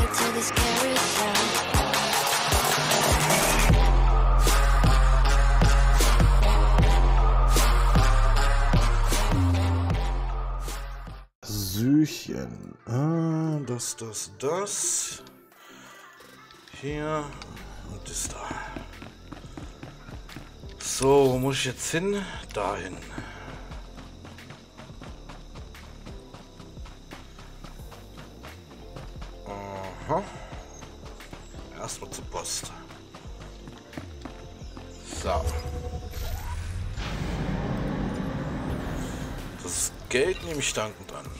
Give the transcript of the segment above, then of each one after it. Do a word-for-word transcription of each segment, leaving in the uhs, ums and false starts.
to this carousel. Süchen. Ah, das, das, das. Hier und das da. So, wo muss ich jetzt hin? Dahin. Aha. Erstmal zur Post. So. Das Geld nehme ich dankend an.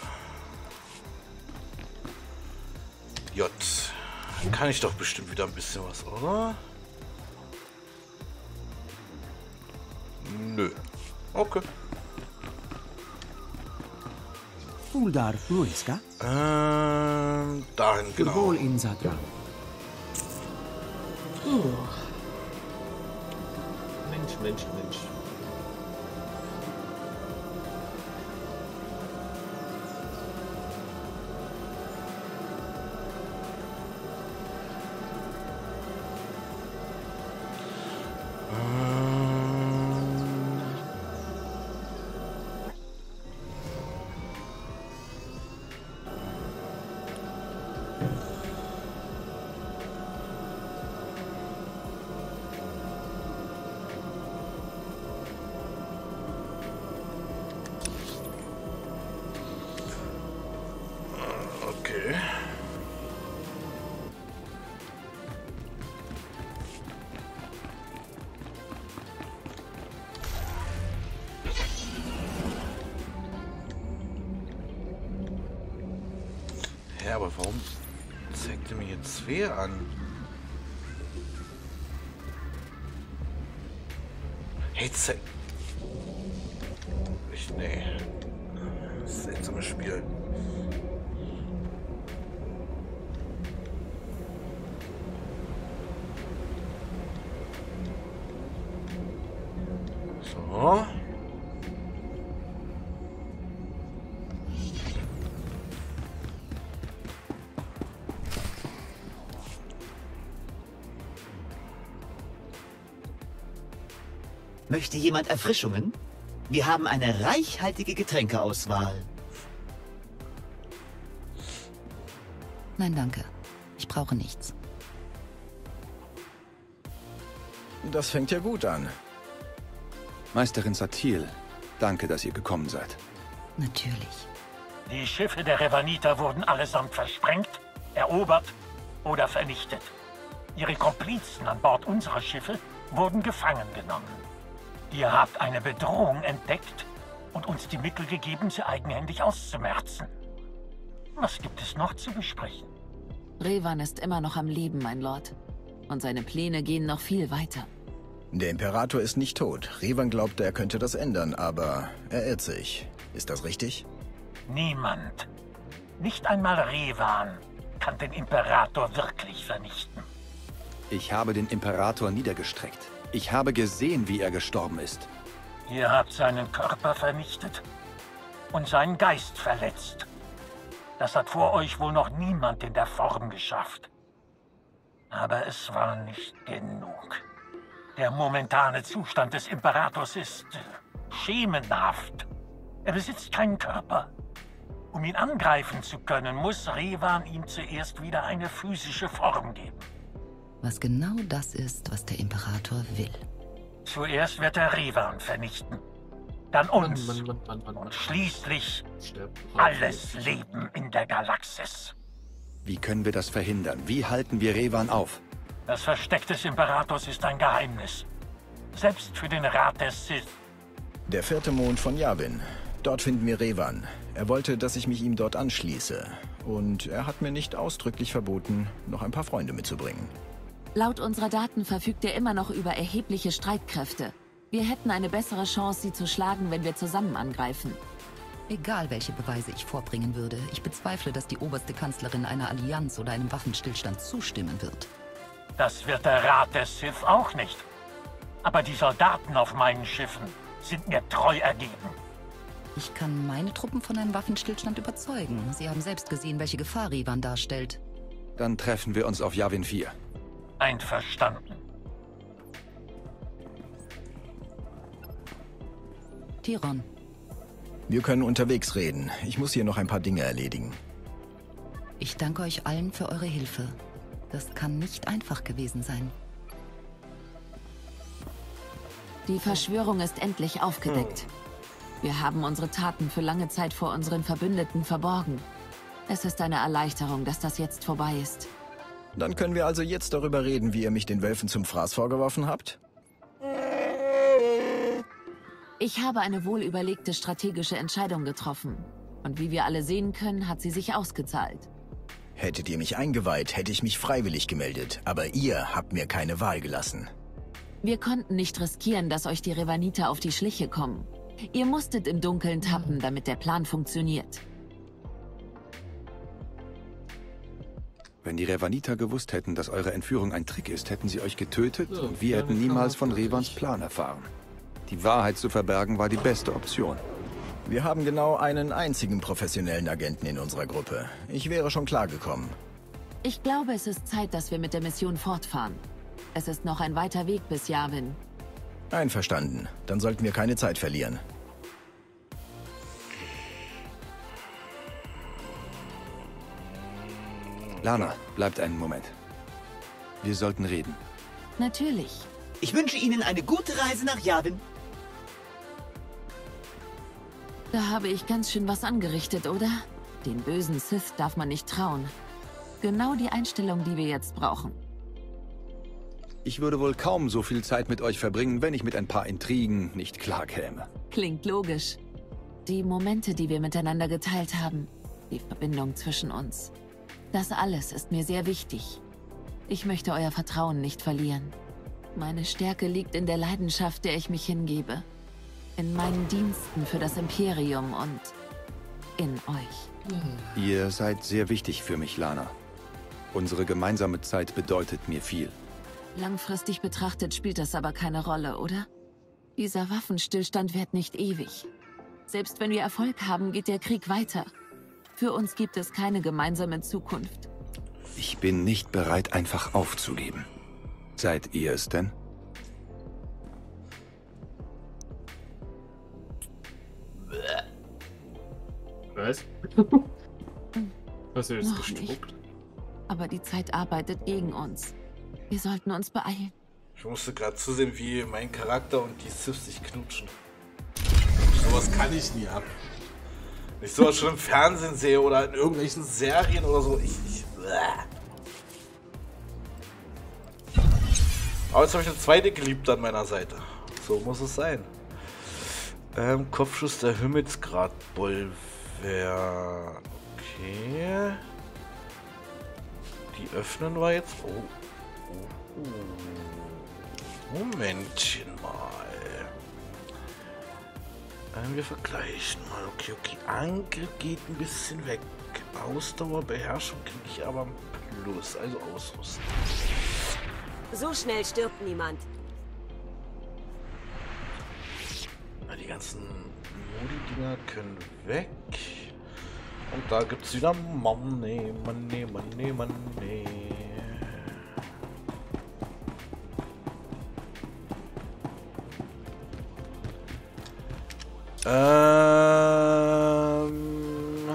J. Kann ich doch bestimmt wieder ein bisschen was, oder? Nö. Okay. Uldar Ruiska? Ähm, dahin, genau. Wohl in Satra. Uh. Mensch, Mensch, Mensch. Okay. Ja, aber warum zeigt er mir jetzt wer an? Hey, zeig... Ich, nee. Seltsames Spiel. So. Möchte jemand Erfrischungen? Wir haben eine reichhaltige Getränkeauswahl. Nein, danke. Ich brauche nichts. Das fängt ja gut an. Meisterin Satil, danke, dass ihr gekommen seid. Natürlich. Die Schiffe der Revaniter wurden allesamt versprengt, erobert oder vernichtet. Ihre Komplizen an Bord unserer Schiffe wurden gefangen genommen. Ihr habt eine Bedrohung entdeckt und uns die Mittel gegeben, sie eigenhändig auszumerzen. Was gibt es noch zu besprechen? Revan ist immer noch am Leben, mein Lord. Und seine Pläne gehen noch viel weiter. Der Imperator ist nicht tot. Revan glaubte, er könnte das ändern, aber er irrt sich. Ist das richtig? Niemand, nicht einmal Revan, kann den Imperator wirklich vernichten. Ich habe den Imperator niedergestreckt. Ich habe gesehen, wie er gestorben ist. Ihr habt seinen Körper vernichtet und seinen Geist verletzt. Das hat vor euch wohl noch niemand in der Form geschafft. Aber es war nicht genug. Der momentane Zustand des Imperators ist schemenhaft. Er besitzt keinen Körper. Um ihn angreifen zu können, muss Revan ihm zuerst wieder eine physische Form geben. Was genau das ist, was der Imperator will. Zuerst wird er Revan vernichten. Dann uns. Mann, Mann, Mann, Mann, Mann. Und schließlich Sterb. alles Leben in der Galaxis. Wie können wir das verhindern? Wie halten wir Revan auf? Das Versteck des Imperators ist ein Geheimnis. Selbst für den Rat der Sith. Der vierte Mond von Yavin. Dort finden wir Revan. Er wollte, dass ich mich ihm dort anschließe. Und er hat mir nicht ausdrücklich verboten, noch ein paar Freunde mitzubringen. Laut unserer Daten verfügt er immer noch über erhebliche Streitkräfte. Wir hätten eine bessere Chance, sie zu schlagen, wenn wir zusammen angreifen. Egal, welche Beweise ich vorbringen würde, ich bezweifle, dass die oberste Kanzlerin einer Allianz oder einem Waffenstillstand zustimmen wird. Das wird der Rat der Sith auch nicht. Aber die Soldaten auf meinen Schiffen sind mir treu ergeben. Ich kann meine Truppen von einem Waffenstillstand überzeugen. Sie haben selbst gesehen, welche Gefahr Revan darstellt. Dann treffen wir uns auf Yavin vier. Einverstanden. Tiron, Wir können unterwegs reden. Ich muss hier noch ein paar Dinge erledigen. ich danke euch allen für eure Hilfe. Das kann nicht einfach gewesen sein. Die Verschwörung ist endlich aufgedeckt. Wir haben unsere Taten für lange Zeit vor unseren Verbündeten verborgen. Es ist eine Erleichterung, dass das jetzt vorbei ist. Dann können wir also jetzt darüber reden, wie ihr mich den Wölfen zum Fraß vorgeworfen habt? Ich habe eine wohlüberlegte strategische Entscheidung getroffen. Und wie wir alle sehen können, hat sie sich ausgezahlt. Hättet ihr mich eingeweiht, hätte ich mich freiwillig gemeldet. Aber ihr habt mir keine Wahl gelassen. Wir konnten nicht riskieren, dass euch die Revaniter auf die Schliche kommen. Ihr musstet im Dunkeln tappen, damit der Plan funktioniert. Wenn die Revaniter gewusst hätten, dass eure Entführung ein Trick ist, hätten sie euch getötet So, und wir ja, hätten das niemals kann von man Revans wirklich. Plan erfahren. Die Wahrheit zu verbergen war die beste Option. Wir haben genau einen einzigen professionellen Agenten in unserer Gruppe. Ich wäre schon klargekommen. Ich glaube, es ist Zeit, dass wir mit der Mission fortfahren. Es ist noch ein weiter Weg bis Yavin. Einverstanden. Dann sollten wir keine Zeit verlieren. Lana, bleibt einen Moment. Wir sollten reden. Natürlich. Ich wünsche Ihnen eine gute Reise nach Yavin. Da habe ich ganz schön was angerichtet, oder? Den bösen Sith darf man nicht trauen. Genau die Einstellung, die wir jetzt brauchen. Ich würde wohl kaum so viel Zeit mit euch verbringen, wenn ich mit ein paar Intrigen nicht klarkäme. Klingt logisch. Die Momente, die wir miteinander geteilt haben, die Verbindung zwischen uns. Das alles ist mir sehr wichtig. Ich möchte euer Vertrauen nicht verlieren. Meine Stärke liegt in der Leidenschaft, der ich mich hingebe. In meinen Diensten für das Imperium und in euch. Ihr seid sehr wichtig für mich, Lana. Unsere gemeinsame Zeit bedeutet mir viel. Langfristig betrachtet spielt das aber keine Rolle, oder? Dieser Waffenstillstand währt nicht ewig. Selbst wenn wir Erfolg haben, geht der Krieg weiter. Für uns gibt es keine gemeinsame Zukunft. Ich bin nicht bereit, einfach aufzugeben. Seid ihr es denn? Was? Hast du jetzt Noch gespuckt? nicht. Aber die Zeit arbeitet gegen uns. Wir sollten uns beeilen. Ich musste gerade zusehen, wie mein Charakter und die Sith sich knutschen. Sowas kann ich nie ab. Wenn ich sowas schon im Fernsehen sehe oder in irgendwelchen Serien oder so. Ich. ich Aber jetzt habe ich eine zweite Geliebte an meiner Seite. So muss es sein. Ähm, Kopfschuss der Himmelsgradbollwer. Okay. Die öffnen wir jetzt. Oh. Oh, oh. Momentchen mal. Ähm, wir vergleichen mal. Okay, okay. Angriff geht ein bisschen weg. Ausdauer, Beherrschung kriege ich aber ein Plus. Also ausrüsten. So schnell stirbt niemand. Na, die ganzen Modi-Dinger können weg. Und da gibt es wieder Money, Money, Money, Money. Ähm...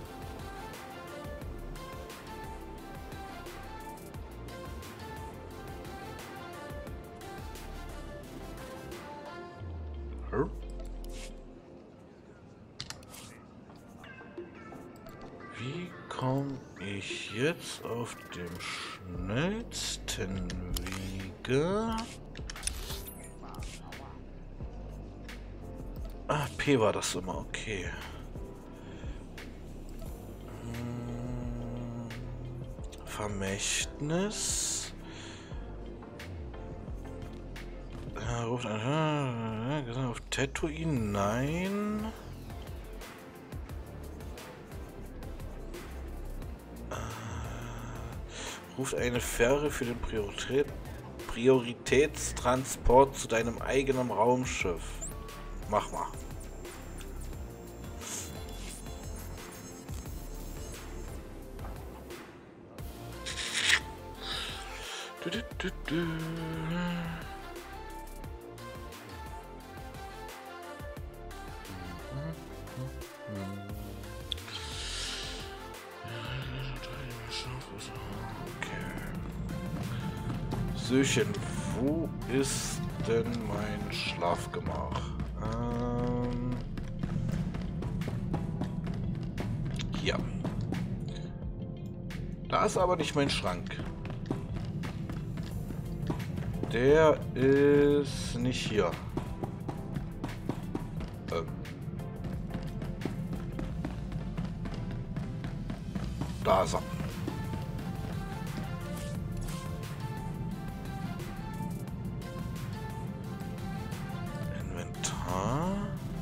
Hm? Wie komme ich jetzt auf dem schnellsten Wege? Ah, P war das immer, okay. Hm, Vermächtnis. Er ruft ein, auf Tatooine, nein. Ruft eine Fähre für den Priorität, Prioritätstransport zu deinem eigenen Raumschiff. Mach mal. Du, du, du, du. Söchen, wo ist denn mein Schlafgemach? Ähm, hier. Da ist aber nicht mein Schrank. Der ist nicht hier. Ähm. Da ist er. Inventar.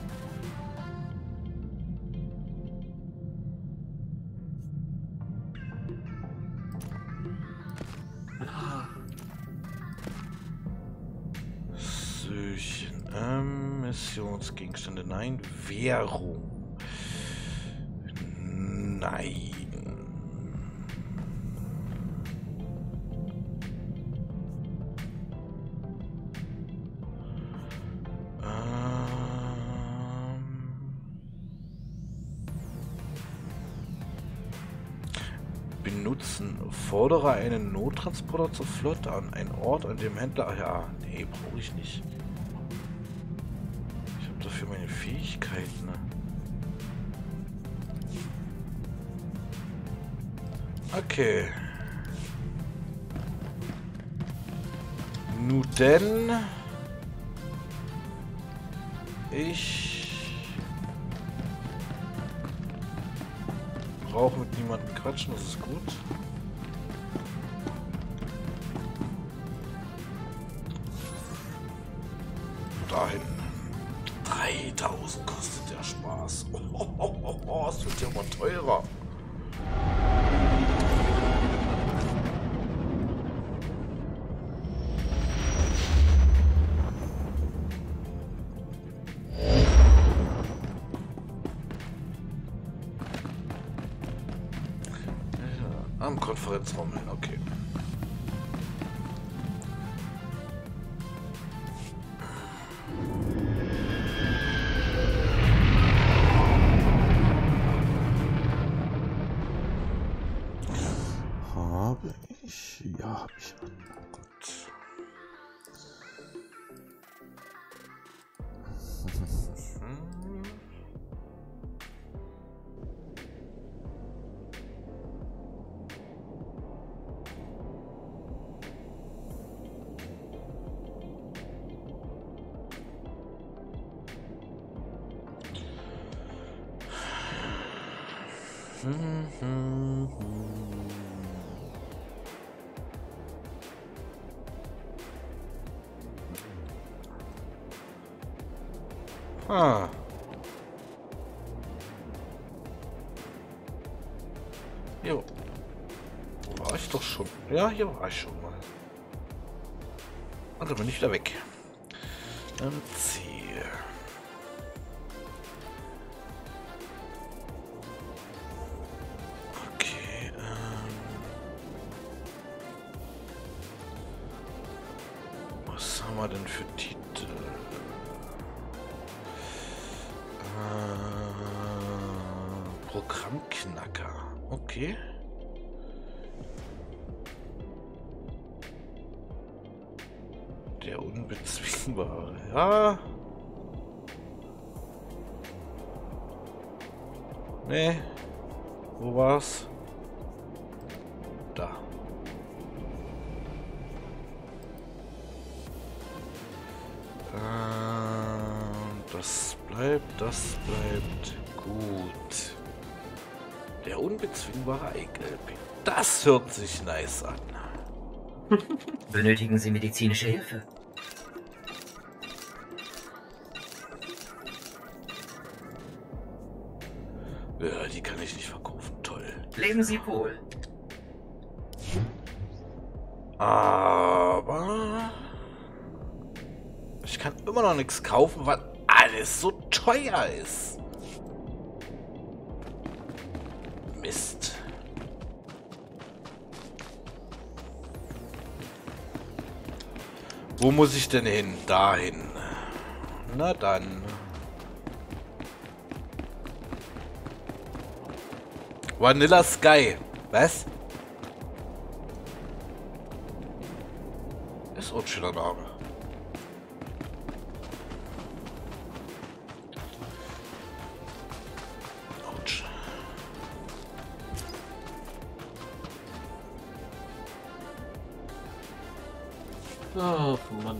Söchen. Ähm, Missionsgegenstände. Nein. Währung. Nein. Benutzen. Fordere einen Nottransporter zur Flotte an. Ein Ort, an dem Händler... Ach ja, nee, brauche ich nicht. Ich habe dafür meine Fähigkeiten. Ne? Okay. Nun denn... Ich... brauche mit niemandem quatschen, das ist gut. Dahin. dreitausend kostet der Spaß. Oh, oh, oh, oh, es wird ja mal teurer. Am Konferenzraum hin, okay. Habe ich? Ja, habe ich. Gut. Ah. Jo. War ich doch schon. Ja, hier war ich schon mal. Und dann bin ich wieder weg. Dann C. Okay, ähm. Was haben wir denn für Titel? Programmknacker. Okay. Der Unbezwingbare. Ja. Nee. Wo war's? Da. Ähm, das bleibt, das bleibt gut. Der unbezwingbare Eigelb. Das hört sich nice an. Benötigen Sie medizinische Hilfe? Ja, die kann ich nicht verkaufen. Toll. Leben Sie wohl. Aber ich kann immer noch nichts kaufen, weil alles so teuer ist. Mist. Wo muss ich denn hin? Dahin. Na dann. Vanilla Sky. Was? Ist ein schöner Name. Autsch. Ach, Mann.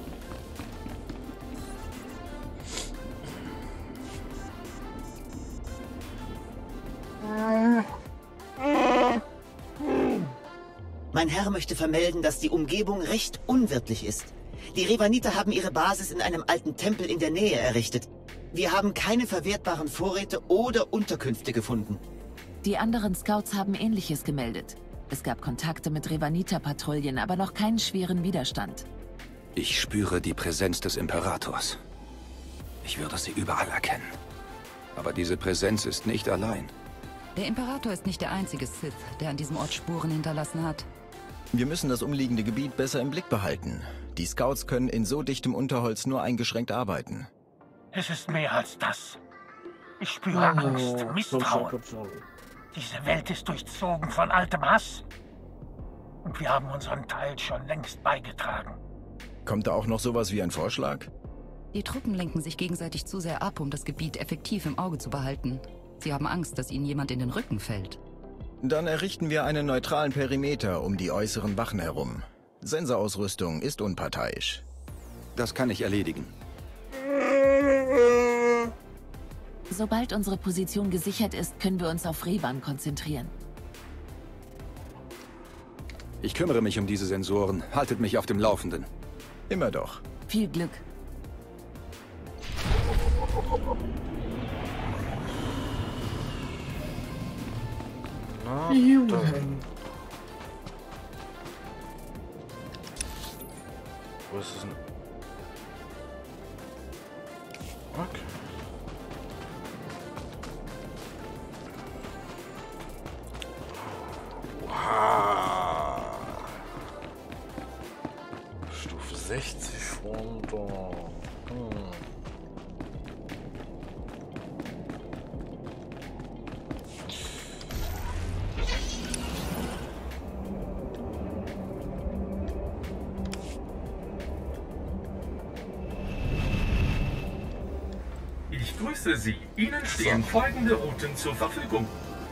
Mein Herr möchte vermelden, dass die Umgebung recht unwirtlich ist. Die Revaniter haben ihre Basis in einem alten Tempel in der Nähe errichtet. Wir haben keine verwertbaren Vorräte oder Unterkünfte gefunden. Die anderen Scouts haben Ähnliches gemeldet. Es gab Kontakte mit Revaniter-Patrouillen, aber noch keinen schweren Widerstand. Ich spüre die Präsenz des Imperators. Ich würde sie überall erkennen. Aber diese Präsenz ist nicht allein. Der Imperator ist nicht der einzige Sith, der an diesem Ort Spuren hinterlassen hat. Wir müssen das umliegende Gebiet besser im Blick behalten. Die Scouts können in so dichtem Unterholz nur eingeschränkt arbeiten. Es ist mehr als das. Ich spüre Oh, Angst, komm Misstrauen. schon, komm schon. Diese Welt ist durchzogen von altem Hass. Und wir haben unseren Teil schon längst beigetragen. Kommt da auch noch sowas wie ein Vorschlag? Die Truppen lenken sich gegenseitig zu sehr ab, um das Gebiet effektiv im Auge zu behalten. Sie haben Angst, dass ihnen jemand in den Rücken fällt. Dann errichten wir einen neutralen Perimeter um die äußeren Wachen herum. Sensorausrüstung ist unparteiisch. Das kann ich erledigen. Sobald unsere Position gesichert ist, können wir uns auf Revan konzentrieren. Ich kümmere mich um diese Sensoren. Haltet mich auf dem Laufenden. Immer doch. Viel Glück. Na, dann. Wo ist es denn? Okay. Wow. Stufe sechzig runter. Hm. Ich grüße Sie. Ihnen stehen folgende Routen zur Verfügung.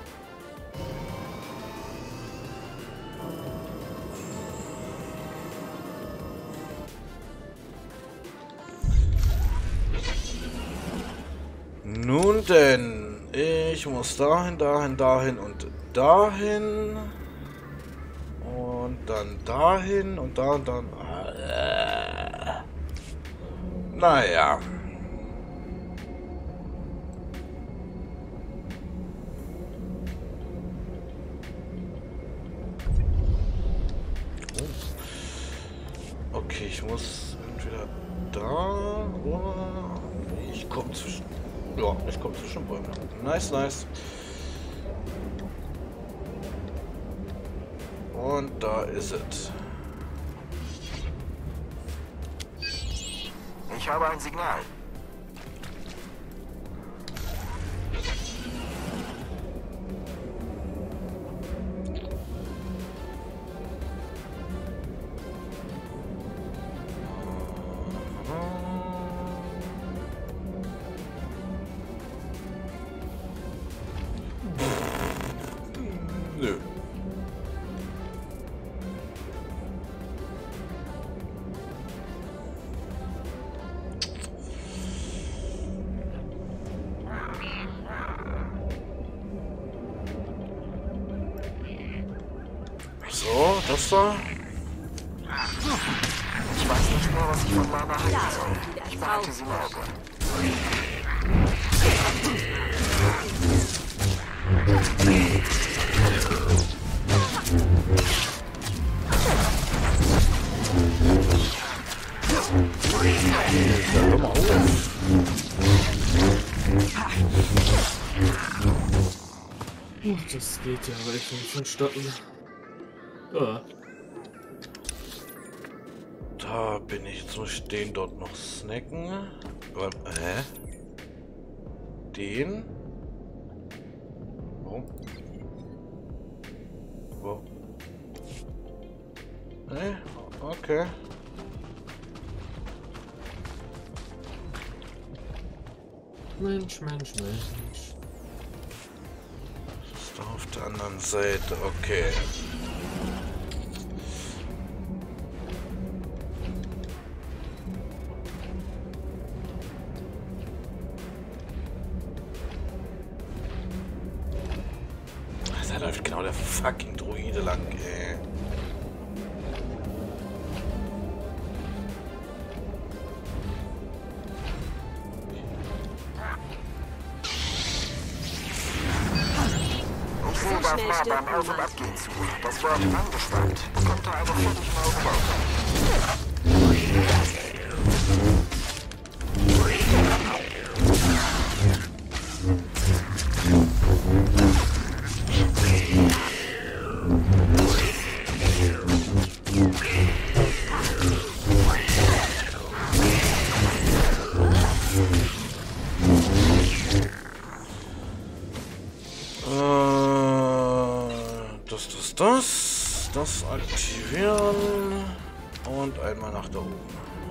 Nun denn, ich muss dahin, dahin, dahin und dahin. Und dann dahin und da und dann. Äh. Naja. Okay, ich muss entweder da oder ich komme zwischen. Ja, ich komme zwischen Bäumen. Nice, nice. Und da ist es. Ich habe ein Signal. Nö. So, das da. Ich weiß nicht mehr, was ich von Mama halten soll. Ich behalte sie morgen. Uh, das geht ja aber echt nicht vonstatten. Ja. Da bin ich. Jetzt muss ich den dort noch snacken. Aber, hä? Den? Warum? Wo? Ne? Okay. Mensch, Mensch, Mensch. Das ist da auf der anderen Seite. Okay. Da läuft genau der fucking Druide lang, ey. Ich sehe das nah beim Auf- und Abgehen zu. Das Wort angespannt. Bekommt da eine völlig neue Das, das, das. Das aktivieren. Und einmal nach da oben.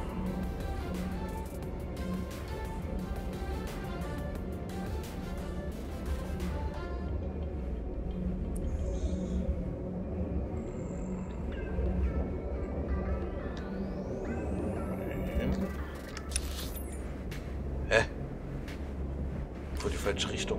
Hä? Vor die falsche Richtung.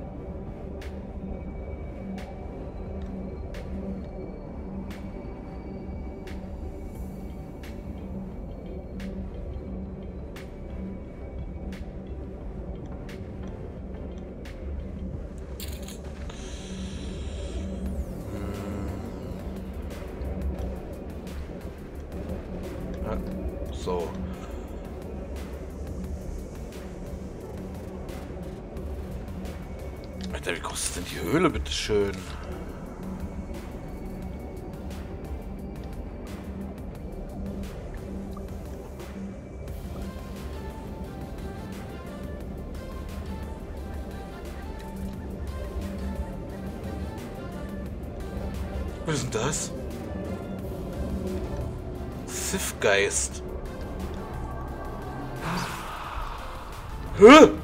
So. Alter, wie groß ist denn die Höhle, bitteschön? Was ist denn das? Sith-Geist. Hä?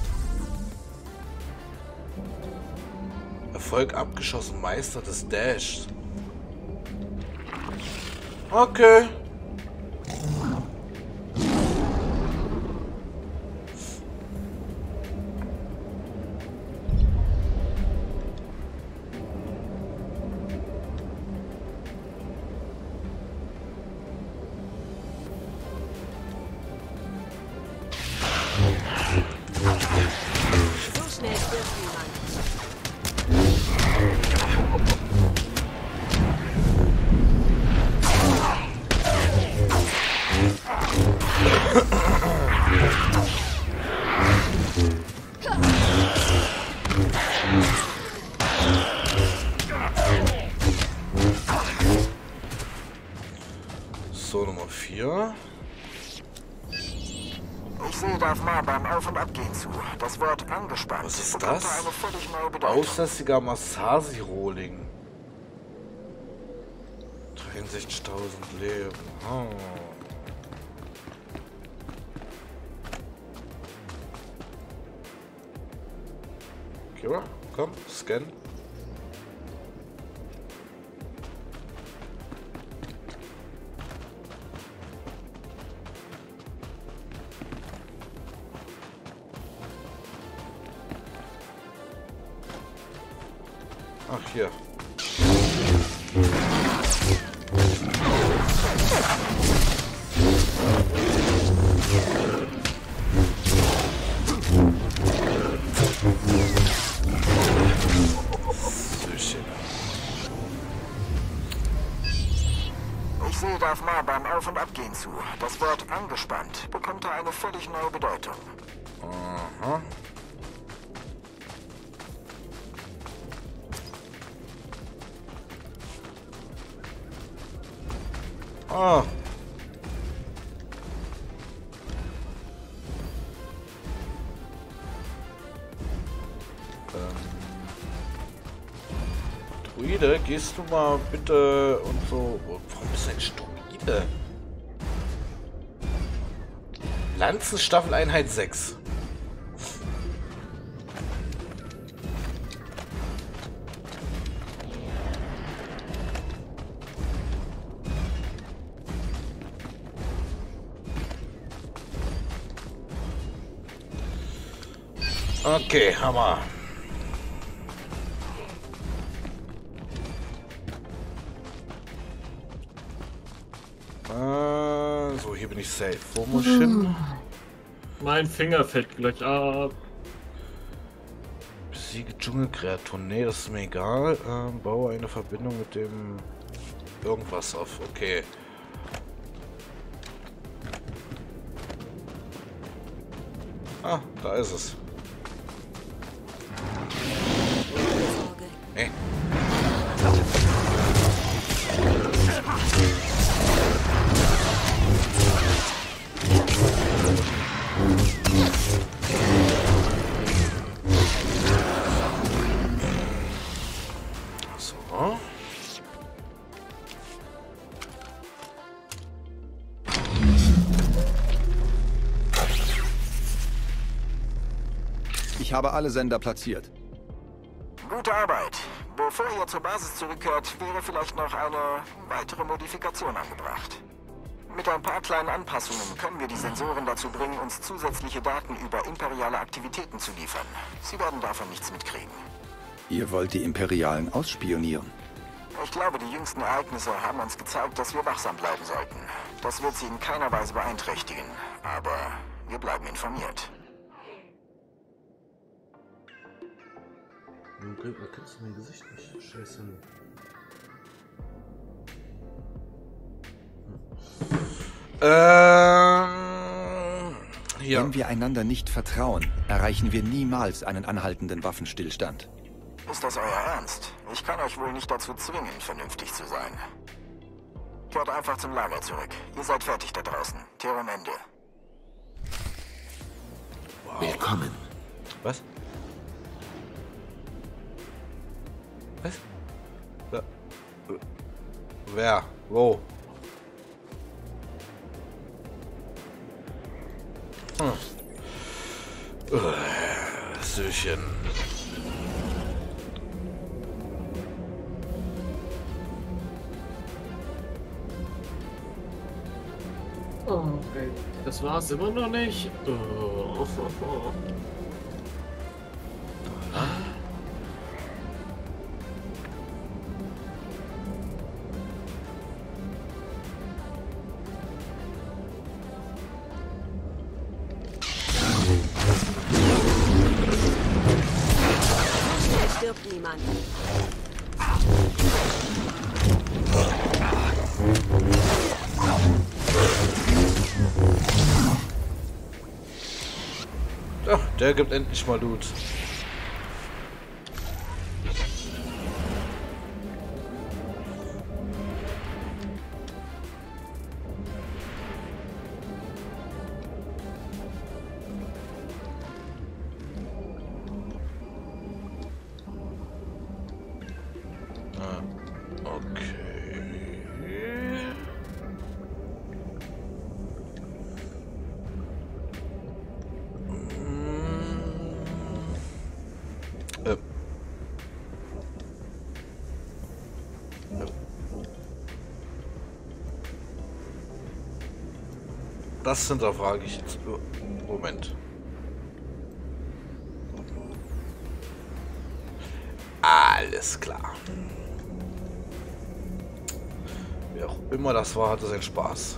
Erfolg abgeschossen, Meister des Dashs. Okay. So, Nummer vier. Ich sehe das nah beim Auf- und Abgehen zu. Das Wort angespannt. Was ist bekommt das? da eine völlig neue Bedeutung. Aussässiger Masasi-Rohling. dreiundsechzigtausend Leben. Oh. Kira, komm, scan. Ach, hier. Ich sehe das nah beim Auf- und Abgehen zu. Das Wort angespannt bekommt da eine völlig neue Bedeutung. Aha. Ah. Druide, gehst du mal bitte und so... Warum bist du ein Druide? Lanzenstaffeleinheit sechs. Okay, Hammer. Äh, so, hier bin ich safe. Wo muss ich hin? Mein Finger fällt gleich ab. Besiege Dschungelkreaturen. Nee, das ist mir egal. Ähm, baue eine Verbindung mit dem irgendwas auf. Okay. Ah, da ist es. Hey. So. Ich habe alle Sender platziert. Gute Arbeit. Bevor ihr zur Basis zurückkehrt, wäre vielleicht noch eine weitere Modifikation angebracht. Mit ein paar kleinen Anpassungen können wir die Sensoren dazu bringen, uns zusätzliche Daten über imperiale Aktivitäten zu liefern. Sie werden davon nichts mitkriegen. Ihr wollt die Imperialen ausspionieren? Ich glaube, die jüngsten Ereignisse haben uns gezeigt, dass wir wachsam bleiben sollten. Das wird sie in keiner Weise beeinträchtigen, aber wir bleiben informiert. Okay, da kennst du mein Gesicht nicht. Scheiße. Ähm, ja. Wenn wir einander nicht vertrauen, erreichen wir niemals einen anhaltenden Waffenstillstand. Ist das euer Ernst? Ich kann euch wohl nicht dazu zwingen, vernünftig zu sein. Kehrt einfach zum Lager zurück. Ihr seid fertig da draußen. Terran Ende. Wow. Willkommen. Was? Was? Wer? Wer? Wo? Hm. Uh, Söchen. Oh, okay. Das war's immer noch nicht. Oh. Stirbt niemand. Ja, der gibt endlich mal Loot. Das hinterfrage ich jetzt. Moment. Alles klar. Wer auch immer das war, hatte seinen Spaß.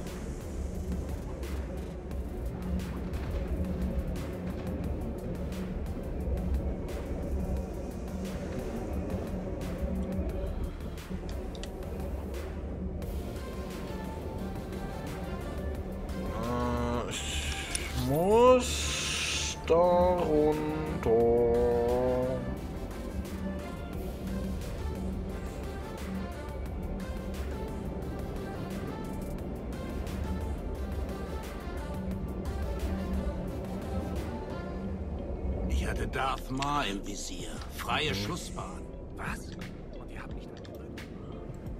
Muss da runter. Ich hatte Darth Maul im Visier. Freie Schussbahn. Was? Und ihr habt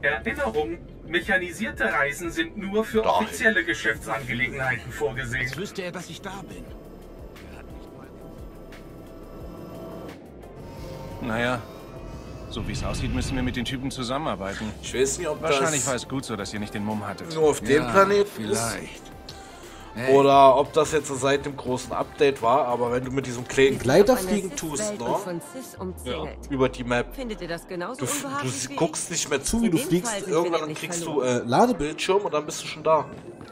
Erinnerung, mechanisierte Reisen sind nur für Doch. offizielle Geschäftsangelegenheiten vorgesehen. Jetzt wüsste er, dass ich da bin. Naja, so wie es aussieht, müssen wir mit den Typen zusammenarbeiten. Ich weiß nicht, ob Wahrscheinlich das war es gut so, dass ihr nicht den Mumm hattet. nur auf dem Ja, Planeten vielleicht. ist. Hey. Oder ob das jetzt seit dem großen Update war, aber wenn du mit diesem kleinen Gleiter Auf einer fliegen Cis tust, Welt ne? und von Cis umzingelt. Über die Map. Findet ihr das genauso Du, f- unbehaglich du wie guckst nicht mehr zu, wie In du dem fliegst. Fall sind wir Irgendwann nämlich kriegst verloren. du äh, Ladebildschirm und dann bist du schon da.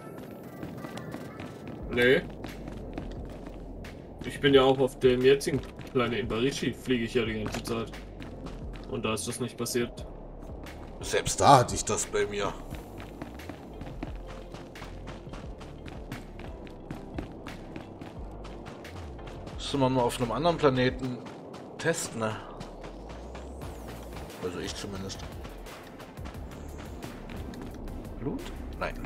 Nee. Ich bin ja auch auf dem jetzigen Planeten Barishi, fliege ich ja die ganze Zeit. Und da ist das nicht passiert. Selbst da hatte ich das bei mir. Müsste man mal auf einem anderen Planeten testen, ne? Also ich zumindest. Blut? Nein.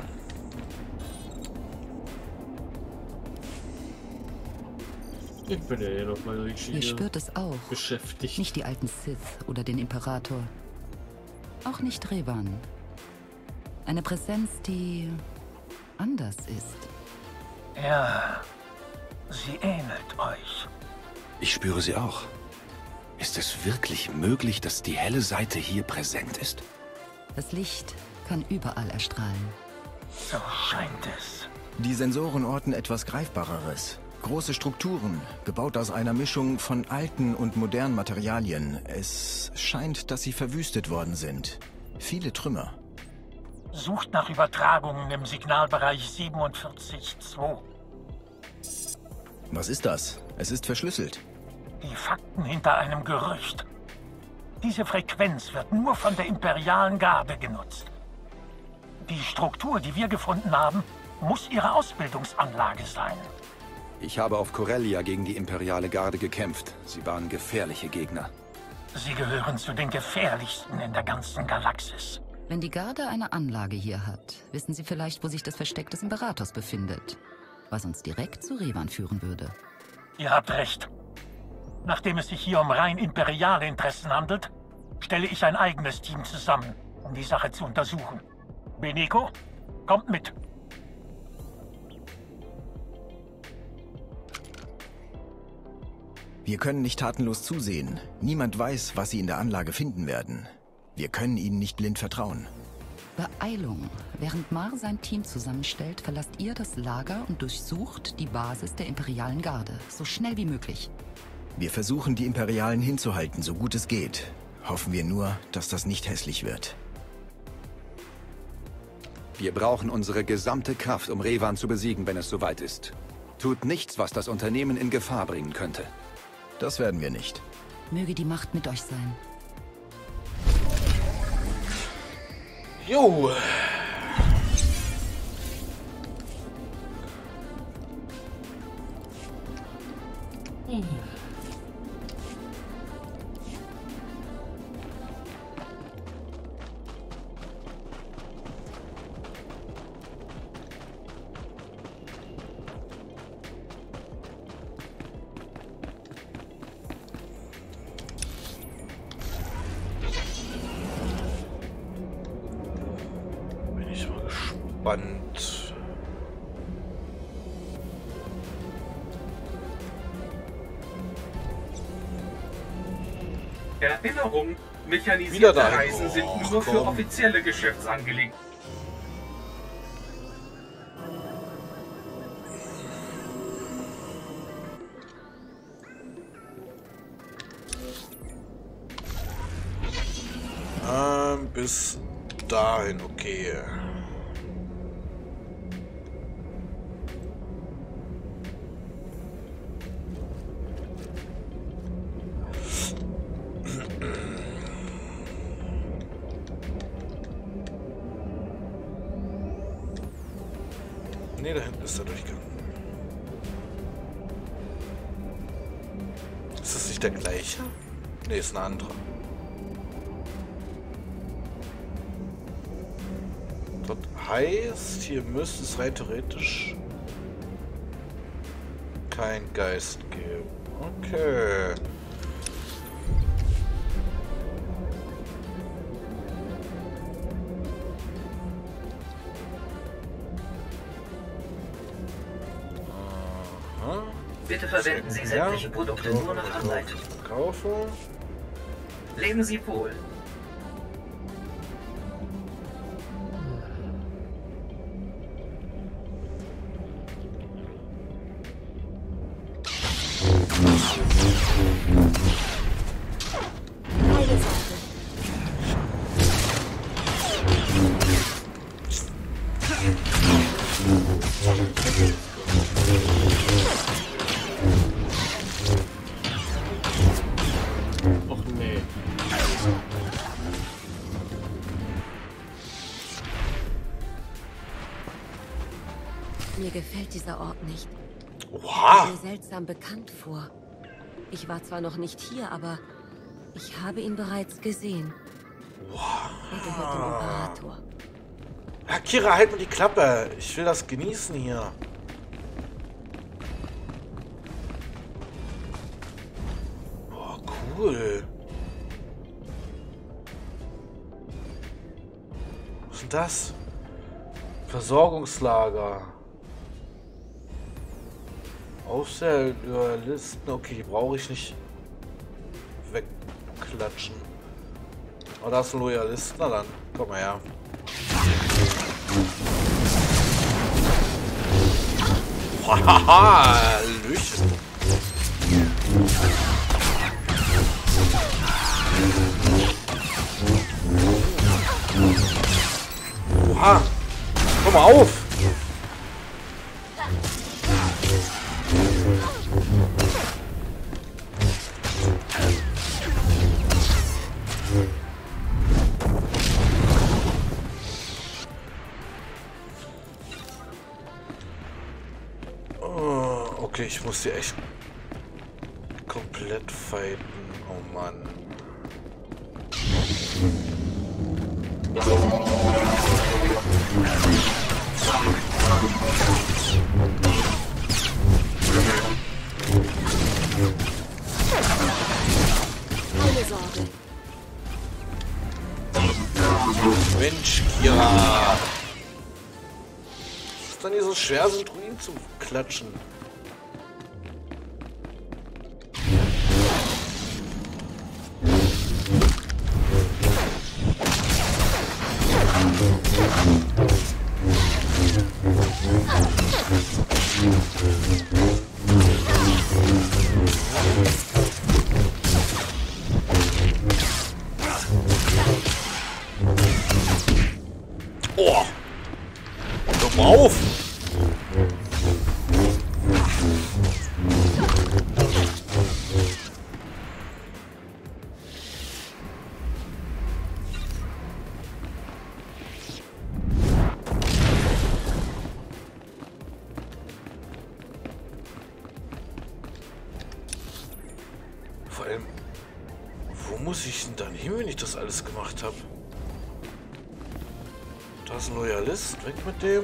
Ich bin ja hier noch bei Barishi Ihr spürt es auch. beschäftigt. Nicht die alten Sith oder den Imperator. Auch nicht Revan. Eine Präsenz, die anders ist. Ja, sie ähnelt euch. Ich spüre sie auch. Ist es wirklich möglich, dass die helle Seite hier präsent ist? Das Licht kann überall erstrahlen. So scheint es. Die Sensoren orten etwas Greifbareres. Große Strukturen, gebaut aus einer Mischung von alten und modernen Materialien. Es scheint, dass sie verwüstet worden sind. Viele Trümmer. Sucht nach Übertragungen im Signalbereich siebenundvierzig Komma zwei. Was ist das? Es ist verschlüsselt. Die Fakten hinter einem Gerücht. Diese Frequenz wird nur von der imperialen Garde genutzt. Die Struktur, die wir gefunden haben, muss ihre Ausbildungsanlage sein. Ich habe auf Corellia gegen die imperiale Garde gekämpft. Sie waren gefährliche Gegner. Sie gehören zu den gefährlichsten in der ganzen Galaxis. Wenn die Garde eine Anlage hier hat, wissen sie vielleicht, wo sich das Versteck des Imperators befindet. Was uns direkt zu Revan führen würde. Ihr habt recht. Nachdem es sich hier um rein imperiale Interessen handelt, stelle ich ein eigenes Team zusammen, um die Sache zu untersuchen. Beneko, kommt mit. Wir können nicht tatenlos zusehen. Niemand weiß, was sie in der Anlage finden werden. Wir können ihnen nicht blind vertrauen. Beeilung. Während Mar sein Team zusammenstellt, verlasst ihr das Lager und durchsucht die Basis der imperialen Garde. So schnell wie möglich. Wir versuchen, die Imperialen hinzuhalten, so gut es geht. Hoffen wir nur, dass das nicht hässlich wird. Wir brauchen unsere gesamte Kraft, um Revan zu besiegen, wenn es soweit ist. Tut nichts, was das Unternehmen in Gefahr bringen könnte. Das werden wir nicht. Möge die Macht mit euch sein. Jo. Hm. Bin ich mal gespannt. Erinnerung, Wieder mechanisierte dahin. Reisen sind Och, nur für komm. offizielle Geschäftsangelegenheiten. Ähm, bis dahin, okay. Nee, da hinten ist der Durchgang. Ist das nicht der gleiche? Nee, ist ein anderer. Das heißt, hier müsste es rein theoretisch kein Geist geben. Okay. Bitte verwenden Sie sämtliche Produkte nur nach Anleitung. Kaufen. Leben Sie wohl. Och nee. Mir gefällt dieser Ort nicht. Oha. Kommt mir seltsam bekannt vor. Ich war zwar noch nicht hier, aber ich habe ihn bereits gesehen. Wow. Er gehört dem Imperator. Ja, Kira, halt mir die Klappe. Ich will das genießen hier. Boah, cool. Was ist denn das? Versorgungslager. Aufseherlisten. Okay, die brauche ich nicht wegklatschen. Oh, da ist ein Loyalist. Na dann, komm mal her. Hahaha, Lüchen. Oha, komm mal auf. Okay, ich muss hier echt komplett fighten. Oh Mann. Keine Sorge. Mensch, Kira. Es ist dann hier so schwer, so einen Druiden zu klatschen. Oh! Hör mal auf! Vor allem, wo muss ich denn dann hin, wenn ich das alles gemacht habe? Da ist ein Loyalist, weg mit dem.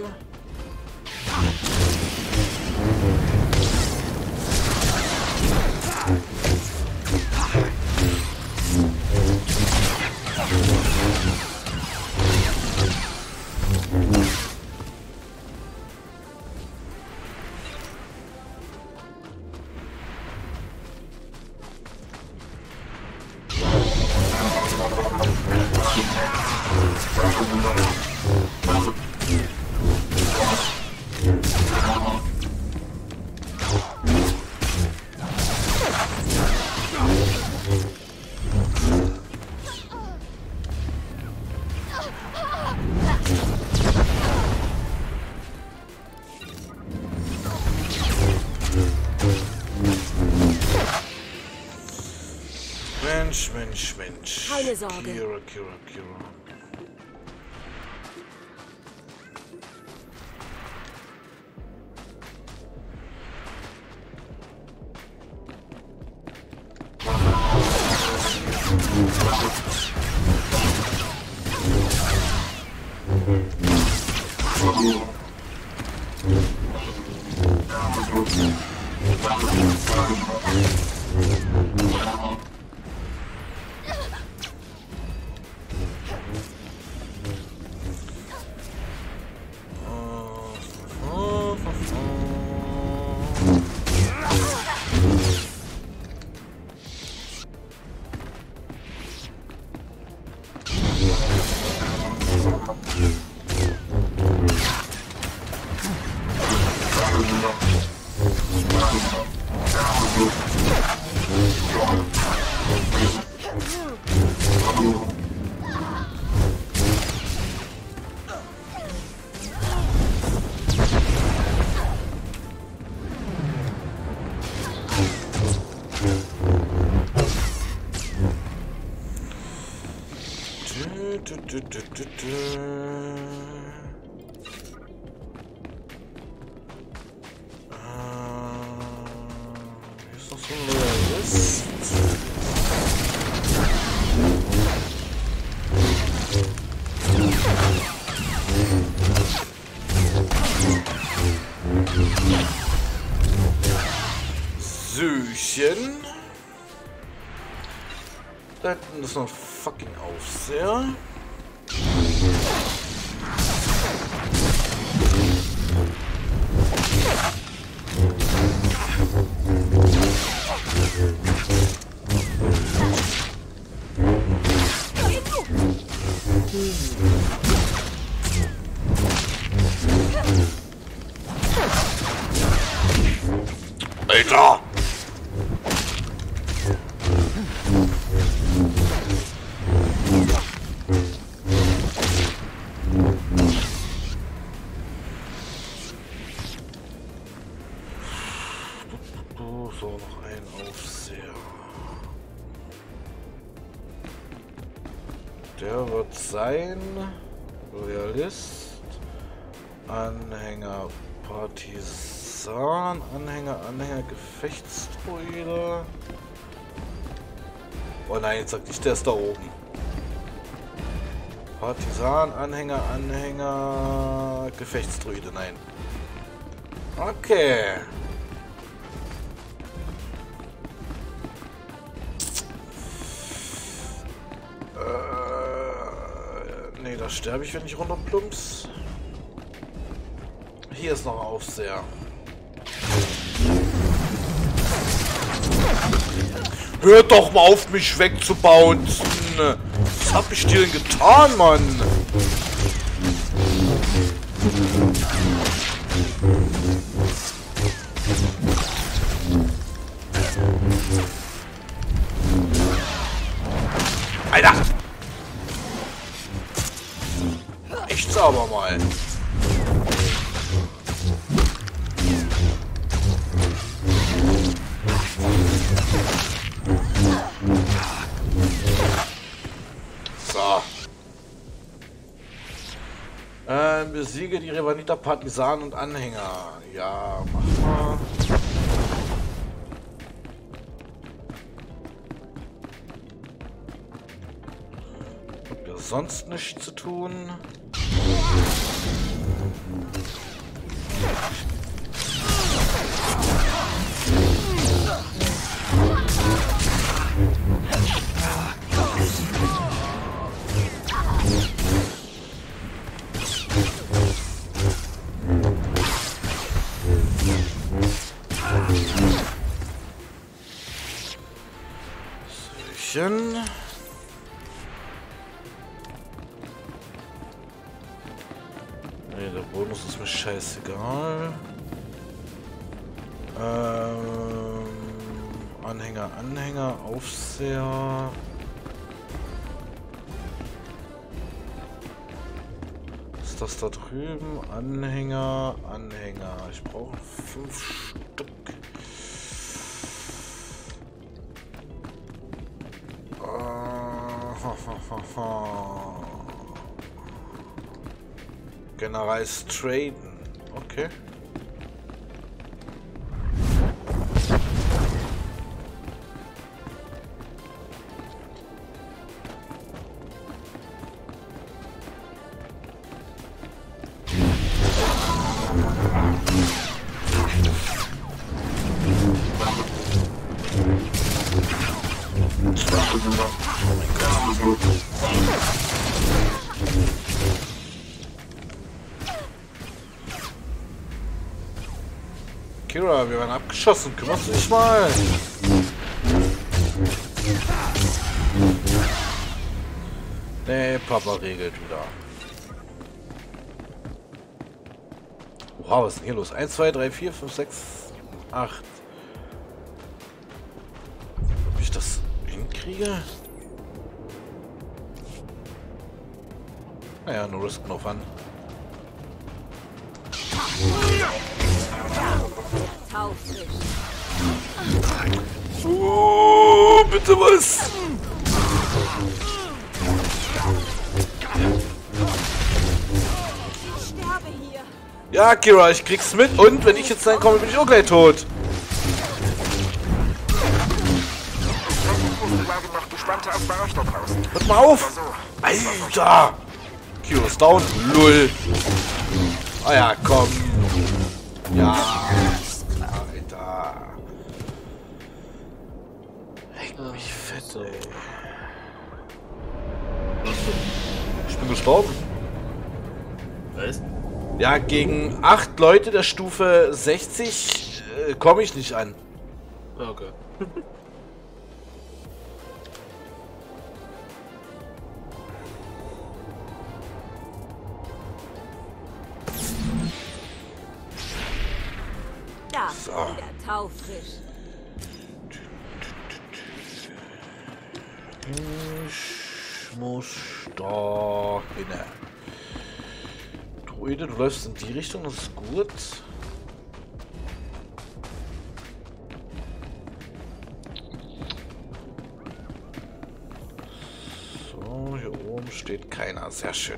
Mensch, Mensch, Mensch. Keine Sorge. Kira, Kira, Kira. Du, du, du, du, du. Hier ist noch so ein Loyalist. Süchen. Da hinten ist noch ein fucking Aufseher. Alter! So, noch ein Aufseher. Der wird sein Loyalist, Anhänger, Partisan, Anhänger, Anhänger, Gefechtsdruide. Oh nein, jetzt sagt nicht, der ist da oben. Partisan, Anhänger, Anhänger, Gefechtsdruide, nein. Okay. Ne, da sterbe ich, wenn ich runterplumps. Hier ist noch ein Aufseher. Hört doch mal auf, mich wegzubauen. Was hab ich dir denn getan, Mann? Alter! Echt aber mal. So. Ähm, besiege die Revanita Partisanen und Anhänger. Ja, mach mal. Habt ihr sonst nichts zu tun? Söchen. Ne, der Bonus ist mir scheißegal. Ähm, Anhänger, Anhänger, Aufseher. Ist das da drüben? Anhänger, Anhänger. Ich brauche fünf Stück. General Straden. Okay. Kira, wir werden abgeschossen. Kümmerst du dich mal? Nee, Papa regelt wieder. Wow, was ist denn hier los? eins, zwei, drei, vier, fünf, sechs, acht. Ob ich das hinkriege? Naja, nur risk no fun. Oh, bitte was? Ja, Kira, ich krieg's mit. Und wenn ich jetzt reinkomme, bin ich auch gleich tot. Hört mal auf! Alter! Kira ist down. Lull. Ah ja, komm. Ja, ist klar, Alter. Leck mich fett, ey. Ich bin gestorben. Was? Ja, gegen acht Leute der Stufe sechzig äh, komme ich nicht an. Okay. Da, so. wieder taufrisch. Ich muss da hin. Druide, du läufst in die Richtung, das ist gut. So, hier oben steht keiner. Sehr schön.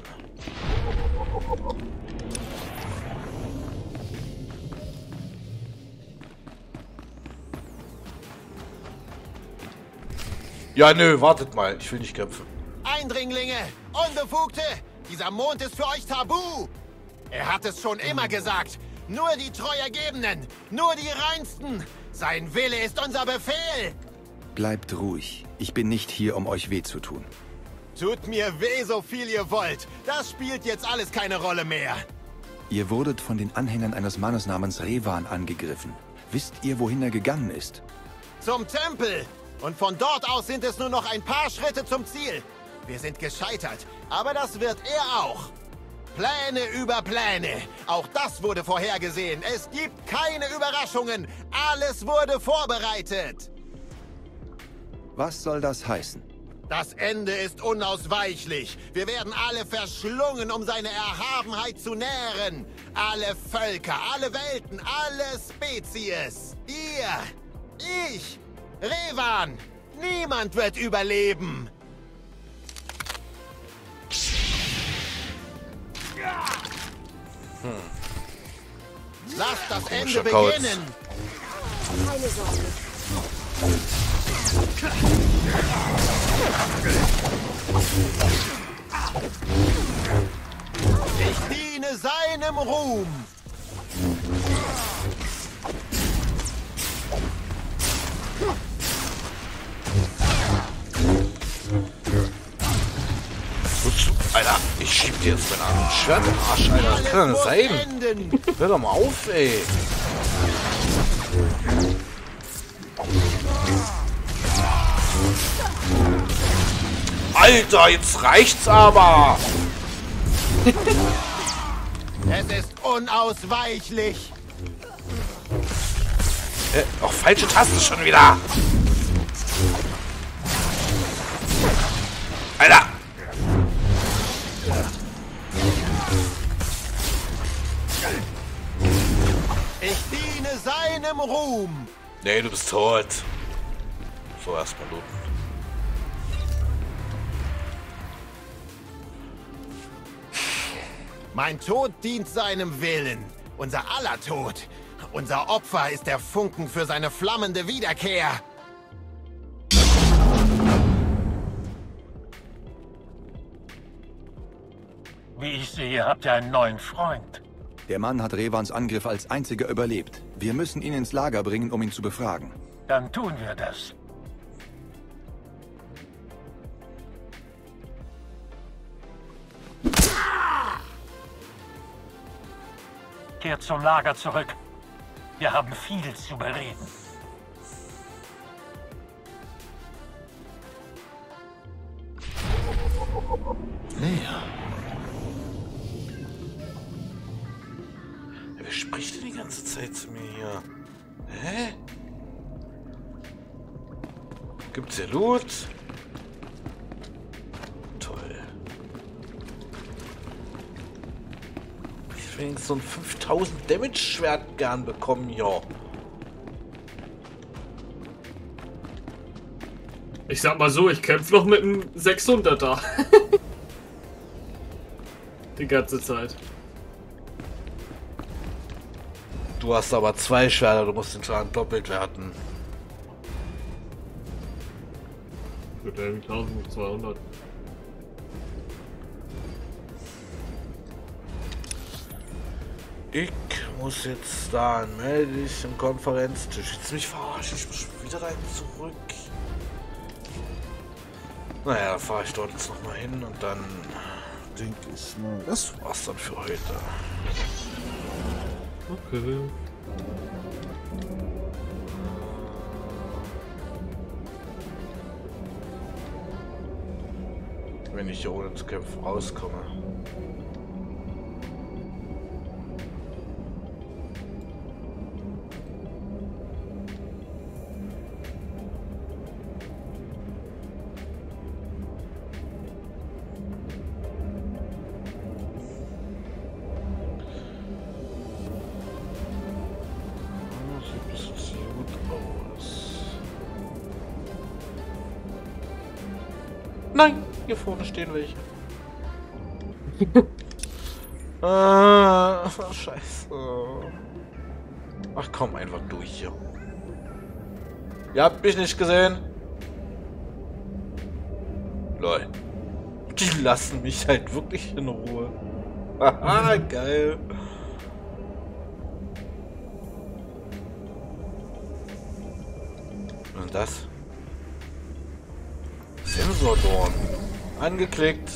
Ja, nö, wartet mal. Ich will nicht kämpfen. Eindringlinge! Unbefugte! Dieser Mond ist für euch tabu! Er hat es schon immer gesagt. Nur die Treuergebenen, nur die Reinsten. Sein Wille ist unser Befehl. Bleibt ruhig. Ich bin nicht hier, um euch weh zu tun. Tut mir weh, so viel ihr wollt. Das spielt jetzt alles keine Rolle mehr. Ihr wurdet von den Anhängern eines Mannes namens Revan angegriffen. Wisst ihr, wohin er gegangen ist? Zum Tempel. Und von dort aus sind es nur noch ein paar Schritte zum Ziel. Wir sind gescheitert, aber das wird er auch. Pläne über Pläne. Auch das wurde vorhergesehen. Es gibt keine Überraschungen. Alles wurde vorbereitet. Was soll das heißen? Das Ende ist unausweichlich. Wir werden alle verschlungen, um seine Erhabenheit zu nähren. Alle Völker, alle Welten, alle Spezies. Ihr, ich, Revan. Niemand wird überleben. Hm. Lasst das Komischer Ende Kauz. beginnen. Keine Sorge. Ich diene seinem Ruhm. Alter, ich schieb dir jetzt mein Arm. Schwert im Arsch, Alter. Das kann doch nicht sein. Hör doch mal auf, ey. Alter, jetzt reicht's aber. Es ist unausweichlich. Äh, auch falsche Taste schon wieder. Alter. Ich diene seinem Ruhm. Nee, du bist tot. So, erstmal looten. Mein Tod dient seinem Willen. Unser aller Tod. Unser Opfer ist der Funken für seine flammende Wiederkehr. Wie ich sehe, habt ihr einen neuen Freund. Der Mann hat Revans Angriff als einziger überlebt. Wir müssen ihn ins Lager bringen, um ihn zu befragen. Dann tun wir das. Kehrt zum Lager zurück. Wir haben viel zu bereden. Naja. Wer spricht denn die ganze Zeit zu mir hier? Hä? Gibt's hier Loot? Toll. Ich will wenigstens so ein fünftausend Damage Schwert gern bekommen, ja. Ich sag mal so, ich kämpfe noch mit einem sechshunderter. Die ganze Zeit. Du hast aber zwei Schwerter, du musst den Schaden doppelt werten. Gut, eintausendzweihundert. Ich muss jetzt da melde dich im Konferenztisch. Jetzt mich verarscht, ich muss wieder rein zurück. Naja, da fahre ich dort jetzt noch mal hin und dann denke ich mal, das war's dann für heute. Okay. Wenn ich hier ohne zu kämpfen rauskomme. Nein, hier vorne stehen welche. ah, scheiße. Ach komm, einfach durch hier. Ihr habt mich nicht gesehen. Lol. Die lassen mich halt wirklich in Ruhe. Haha, geil. Und das? Sensordorn. Angeklickt.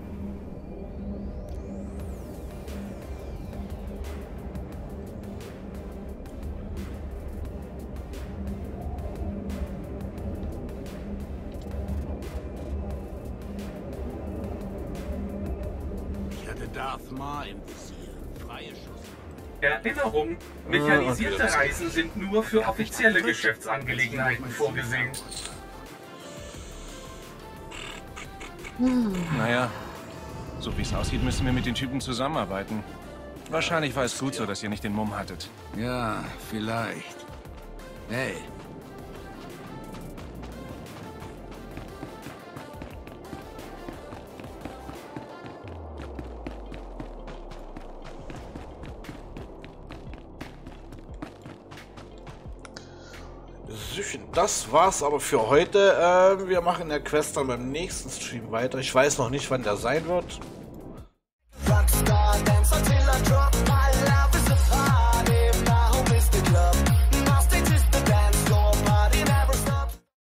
Ich hatte Darth Maul im Visier. Freie Schuss. Erinnerung, mechanisierte Reisen sind nur für offizielle Geschäftsangelegenheiten vorgesehen. Naja, so wie es aussieht, müssen wir mit den Typen zusammenarbeiten. Wahrscheinlich war es gut so, dass ihr nicht den Mumm hattet. Ja, vielleicht. Hey. Das war's aber für heute. Ähm, wir machen der Quest dann beim nächsten Stream weiter. Ich weiß noch nicht, wann der sein wird. Rockstar, dance until I drop.